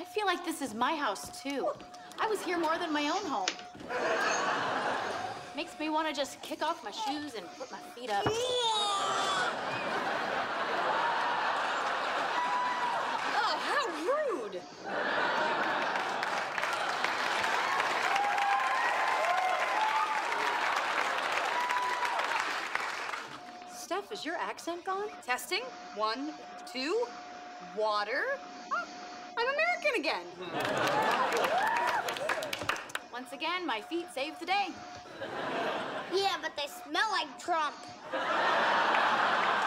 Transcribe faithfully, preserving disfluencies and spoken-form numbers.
feel like this is my house, too. I was here more than my own home. Makes me want to just kick off my shoes and put my feet up. Oh, how rude! Steph, is your accent gone? Testing. One, two. Water. Oh, I'm American again. Once again, my feet saved the day. Yeah, but they smell like Trump.